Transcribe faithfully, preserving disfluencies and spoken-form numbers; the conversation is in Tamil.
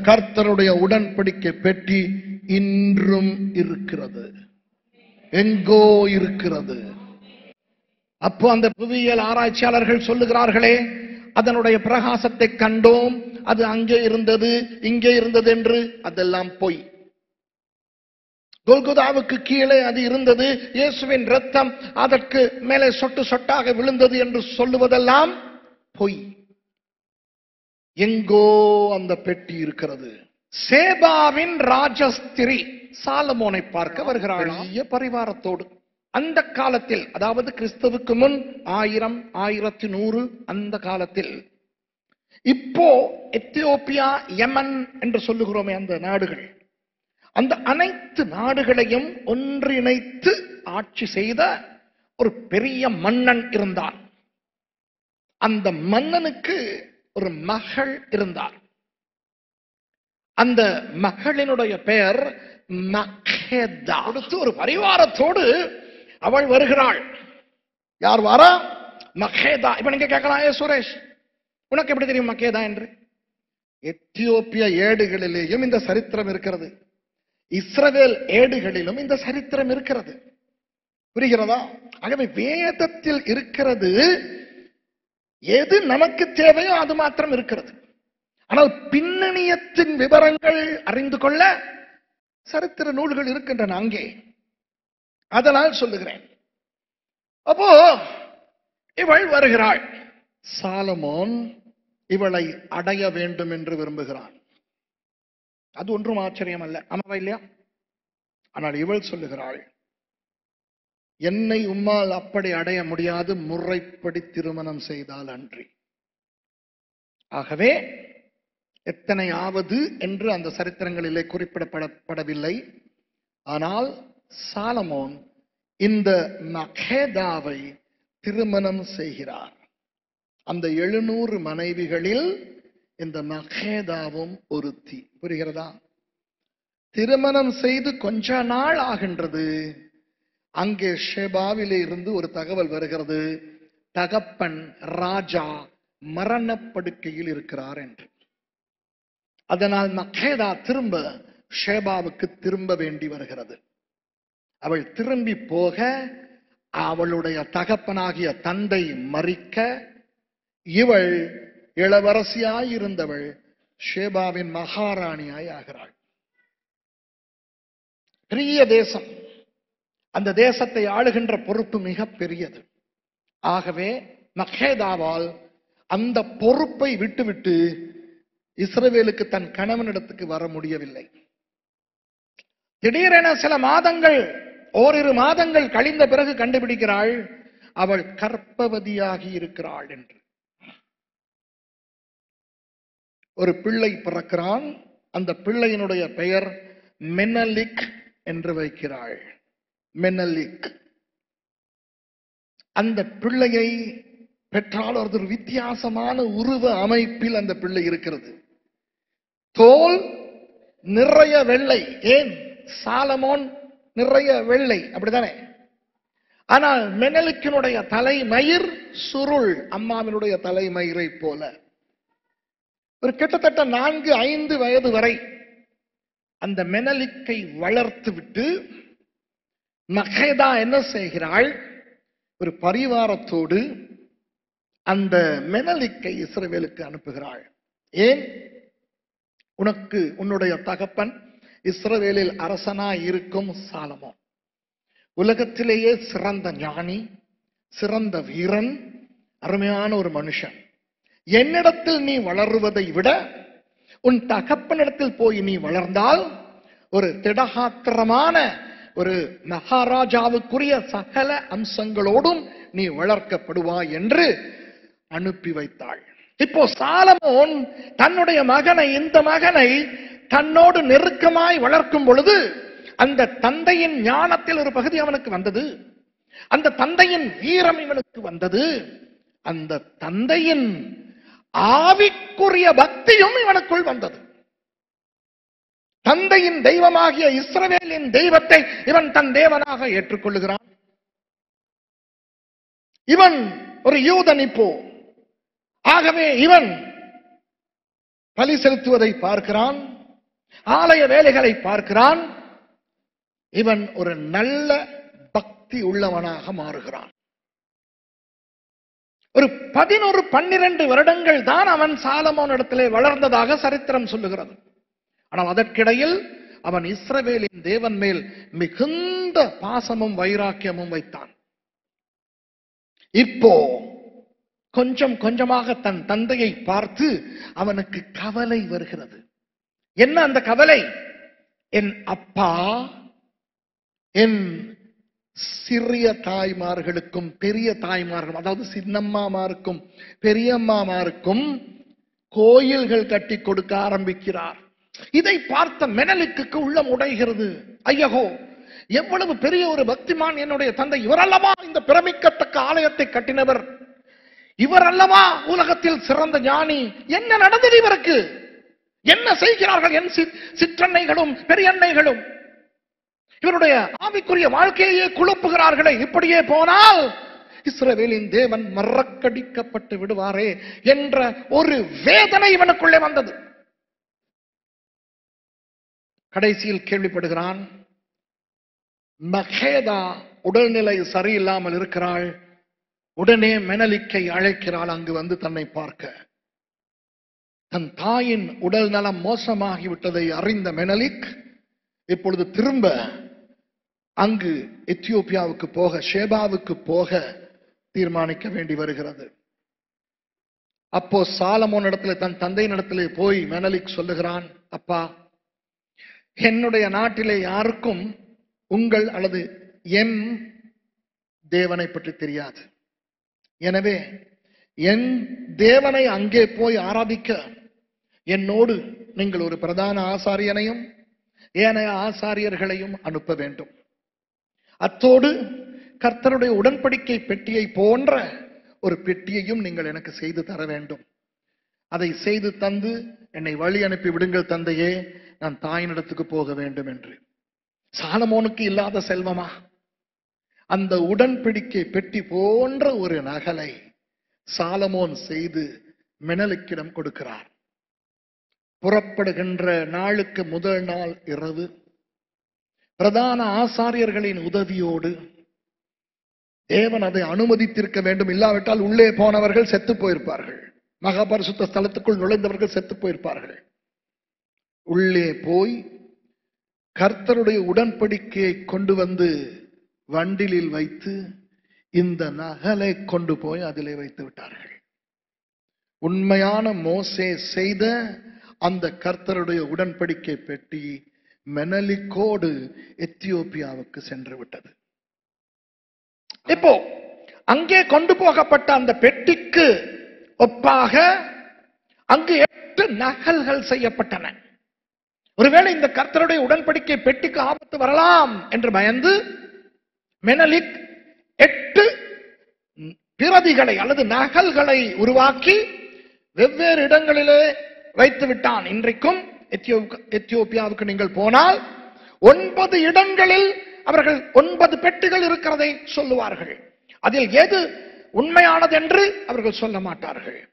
கர்த்தருடைய உடன்படிக்கை பெட்டி இன்றும் இருக்கிறது. எங்கோ இருக்கிறது. அப்போ அந்த புவியியல் ஆராய்ச்சியாளர்கள் சொல்லுகிறார்களே, அதனுடைய பிரகாசத்தை கண்டோம், அது அங்கே இருந்தது இங்கே இருந்தது என்று. அதெல்லாம் பொய். கொல்கொதாவுக்கு கீழே அது இருந்தது, இயேசுவின் இரத்தம் அதற்கு மேலே சொட்டு சொட்டாக விழுந்தது என்று சொல்லுவதெல்லாம் பொய். எங்கோ அந்த பெட்டி இருக்கிறது. சேபாவின் ராஜஸ்திரி சாலமோனை பார்க்க வருகிறாள் பெரிய பரிவாரத்தோடு. அந்த காலத்தில், அதாவது கிறிஸ்துவுக்கு முன் ஆயிரம் ஆயிரத்தி நூறு அந்த காலத்தில், இப்போ எத்தியோப்பியா யமன் என்று சொல்லுகிறோமே அந்த நாடுகள், அந்த அனைத்து நாடுகளையும் ஒன்றிணைத்து ஆட்சி செய்த ஒரு பெரிய மன்னன் இருந்தான். அந்த மன்னனுக்கு ஒரு மகள் இருந்தார். அந்த மகளினுடைய பெயர் மக்கேதா. அடுத்து ஒரு பரிவாரத்தோடு அவள் வருகிறாள். யார் வாரா? மக்கேதா. இப்ப நீங்க கேட்கலாம், ஏ சுரேஷ், உனக்கு எப்படி தெரியும் மக்கேதா என்று? எத்தியோப்பிய ஏடுகளிலேயும் இந்த சரித்திரம் இருக்கிறது, இஸ்ரவேல் ஏடுகளிலும் இந்த சரித்திரம் இருக்கிறது. புரிகிறதா? ஆகவே வேதத்தில் இருக்கிறது எது நமக்கு தேவையோ அது மாத்திரம் இருக்கிறது. ஆனால் பின்னணியத்தின் விவரங்கள் அறிந்து கொள்ள சரித்திர நூல்கள் இருக்கின்றன அங்கே. அதனால் சொல்லுகிறேன். அப்போ இவள் வருகிறாள். சாலமோன் இவளை அடைய வேண்டும் என்று விரும்புகிறான். அது ஒன்றும் ஆச்சரியம் அல்ல, ஆமாவா இல்லையா? ஆனால் இவள் சொல்லுகிறாள், என்னை உம்மால் அப்படி அடைய முடியாது, முறைப்படி திருமணம் செய்தால் அன்றி. ஆகவே எத்தனை ஆவது என்று அந்த சரித்திரங்களிலே குறிப்பிடப்படவில்லை. ஆனால் சாலமோன் இந்த மக்கேதாவை திருமணம் செய்கிறார். அந்த எழுநூறு மனைவிகளில் இந்த மக்கேதாவும் ஒருத்தி. புரிகிறதா? திருமணம் செய்து கொஞ்ச நாள் ஆகின்றது. அங்கே ஷேபாவிலே இருந்து ஒரு தகவல் வருகிறது, தகப்பன் ராஜா மரணப்படுக்கையில் இருக்கிறார் என்று. அதனால் மக்கேதா திரும்ப ஷேபாவுக்கு திரும்ப வேண்டி வருகிறது. அவள் திரும்பி போக அவளுடைய தகப்பனாகிய தந்தை மரிக்க, இவள் இளவரசியாய் இருந்தவள் ஷேபாவின் மகாராணியாய் ஆகிறாள். பெரிய தேசம், அந்த தேசத்தை ஆளுகின்ற பொறுப்பு மிக பெரியது. ஆகவே மக்கேதாவால் அந்த பொறுப்பை விட்டுவிட்டு இஸ்ரவேலுக்கு தன் கணவனிடத்துக்கு வர முடியவில்லை. திடீரென சில மாதங்கள், ஓரிரு மாதங்கள் கழிந்த பிறகு கண்டுபிடிக்கிறாள் அவள் கர்ப்பவதியாகி இருக்கிறாள் என்று. ஒரு பிள்ளை பிறக்கிறான். அந்த பிள்ளையினுடைய பெயர் மெனலிக் என்று வைக்கிறாள். மெனலிக். அந்த பிள்ளையை பெற்றால் ஒரு வித்தியாசமான உருவ அமைப்பில் அந்த பிள்ளை இருக்கிறது. தோல் நிறைய வெள்ளை. ஏன்? சாலமோன் நிறைய வெள்ளை, அப்படித்தானே? ஆனால் மெனலிக்கினுடைய தலைமயிர் சுருள், அம்மாவினுடைய தலைமயிரை போல. ஒரு கிட்டத்தட்ட நான்கு ஐந்து வயது வரை அந்த மெனலிக்கை வளர்த்து விட்டு மக்கேதா என்ன செய்கிறாள்? ஒரு பரிவாரத்தோடு அந்த மெனலிக்கை இஸ்ரவேலுக்கு அனுப்புகிறாள். ஏன்? உனக்கு உன்னுடைய தகப்பன் இஸ்ரவேலில் அரசனாய் இருக்கும் சாலமோன் உலகத்திலேயே சிறந்த ஞானி, சிறந்த வீரன், அருமையான ஒரு மனுஷன். என்னிடத்தில் நீ வளருவதை விட உன் தகப்பனிடத்தில் போய் நீ வளர்ந்தால் ஒரு திடகாத்திரமான ஒரு மகாராஜாவுக்குரிய சகல அம்சங்களோடும் நீ வளர்க்கப்படுவாய் என்று அனுப்பி வைத்தாள். இப்போ சாலமோன் தன்னுடைய மகனை, இந்த மகனை தன்னோடு நெருக்கமாய் வளர்க்கும் பொழுது அந்த தந்தையின் ஞானத்தில் ஒரு பகுதி அவனுக்கு வந்தது. அந்த தந்தையின் வீரம் இவனுக்கு வந்தது. அந்த தந்தையின் ஆவிக்குரிய பக்தியும் இவனுக்குள் வந்தது. தந்தையின் தெய்வமாகிய இஸ்ரவேலின் தெய்வத்தை இவன் தன் தேவனாக ஏற்றுக்கொள்ளுகிறான். இவன் ஒரு யூதன். இப்போ ஆகவே இவன் பலி செலுத்துவதை பார்க்கிறான். ஆலய வேலைகளை பார்க்கிறான். இவன் ஒரு நல்ல பக்தி உள்ளவனாக மாறுகிறான். ஒரு பதினொரு பன்னிரண்டு வருடங்கள் தான் அவன் சாலமோன் இடத்திலே வளர்ந்ததாக சரித்திரம் சொல்லுகிறது. ஆனால் அதற்கிடையில் அவன் இஸ்ரவேலின் தேவன் மேல் மிகுந்த பாசமும் வைராக்கியமும் வைத்தான். இப்போ கொஞ்சம் கொஞ்சமாக தன் தந்தையை பார்த்து அவனுக்கு கவலை வருகிறது. என்ன அந்த கவலை? என் அப்பா என் சிறிய தாய்மார்களுக்கும் பெரிய தாய்மார்களும், அதாவது சின்னம்மாமாருக்கும் பெரியம்மாமாருக்கும் கோயில்கள் கட்டி கொடுக்க ஆரம்பிக்கிறார். இதை பார்த்த மெனலிக்கு உள்ளம் உடைகிறது. ஐயகோ, எவ்வளவு பெரிய ஒரு பக்திமான் என்னுடைய தந்தை! இவரல்லவா இந்த பிரமிக்கத்தக்க ஆலயத்தை கட்டினவர்? இவர் அல்லவா உலகத்தில் சிறந்த ஞானி? என்ன நடந்தது இவருக்கு? என்ன செய்கிறார்கள் என் சிற்றன்னைகளும் பெரியன்னைகளும்? இவருடைய ஆவிக்குரிய வாழ்க்கையே குழப்புகிறார்களே. இப்படியே போனால் இஸ்ரவேலின் தேவன் மறக்கடிக்கப்பட்டு விடுவாரே என்ற ஒரு வேதனை இவனுக்குள்ளே வந்தது. கடைசியில் கேள்விப்படுகிறான், மகேதா உடல்நிலை சரியில்லாமல் இருக்கிறாள். உடனே மெனலிக்கை அழைக்கிறாள் அங்கு வந்து தன்னை பார்க்க. தன் தாயின் உடல் நலம் மோசமாகிவிட்டதை அறிந்த மெனலிக் இப்பொழுது திரும்ப அங்கு எத்தியோப்பியாவுக்கு போக, ஷேபாவுக்கு போக தீர்மானிக்க வேண்டி வருகிறது. அப்போ சாலமோன் இடத்துல, தன் தந்தையின் இடத்திலே போய் மெனலிக் சொல்லுகிறான், அப்பா, என்னுடைய நாட்டிலே யாருக்கும் உங்கள் அல்லது என் தேவனை பற்றி தெரியாது. எனவே என் தேவனை அங்கே போய் ஆராதிக்க என்னோடு நீங்கள் ஒரு பிரதான ஆசாரியனையும் ஏனைய ஆசாரியர்களையும் அனுப்ப வேண்டும். அத்தோடு கர்த்தருடைய உடன்படிக்கை பெட்டியை போன்ற ஒரு பெட்டியையும் நீங்கள் எனக்கு செய்து தர வேண்டும். அதை செய்து தந்து என்னை வழி அனுப்பி விடுங்கள் தந்தையே, நான் தாயினிடத்துக்கு போக வேண்டும் என்று. சாலமோனுக்கு இல்லாத செல்வமா? அந்த உடன்படிக்கை பெட்டி போன்ற ஒரு நகலை சாலமோன் செய்து மெனலிக்கிடம் கொடுக்கிறார். புறப்படுகின்ற நாளுக்கு முதல் நாள் இரவு பிரதான ஆசாரியர்களின் உதவியோடு தேவன் அதை அனுமதித்திருக்க வேண்டும். இல்லாவிட்டால் உள்ளே போனவர்கள் செத்து போயிருப்பார்கள். மகாபரிசுத்த ஸ்தலத்துக்குள் நுழைந்தவர்கள் செத்து போயிருப்பார்கள். உள்ளே போய் கர்த்தருடைய உடன்படிக்கையை கொண்டு வந்து வண்டிலில் வைத்து இந்த நகலை கொண்டு போய் அதிலே வைத்து விட்டார்கள். உண்மையான மோசே செய்த அந்த கர்த்தருடைய உடன்படிக்கை பெட்டி மெனலிக்கோடு எத்தியோப்பியாவுக்கு சென்று விட்டது. இப்போ அங்கே கொண்டு போகப்பட்ட அந்த பெட்டிக்கு ஒப்பாக அங்கு எட்டு நகல்கள் செய்யப்பட்டன. ஒருவேளை இந்த கர்த்தருடைய உடன்படிக்கை பெட்டிக்கு ஆபத்து வரலாம் என்று பயந்து மெனலிக் எட்டு பிரதிகளை அல்லது நகல்களை உருவாக்கி வெவ்வேறு இடங்களிலே வைத்து விட்டான். இன்றைக்கும் எத்தியோப்பியாவுக்கு நீங்கள் போனால் ஒன்பது இடங்களில் அவர்கள் ஒன்பது பெட்டிகள் இருக்கிறதை சொல்லுவார்கள். அதில் எது உண்மையானது என்று அவர்கள் சொல்ல மாட்டார்கள்.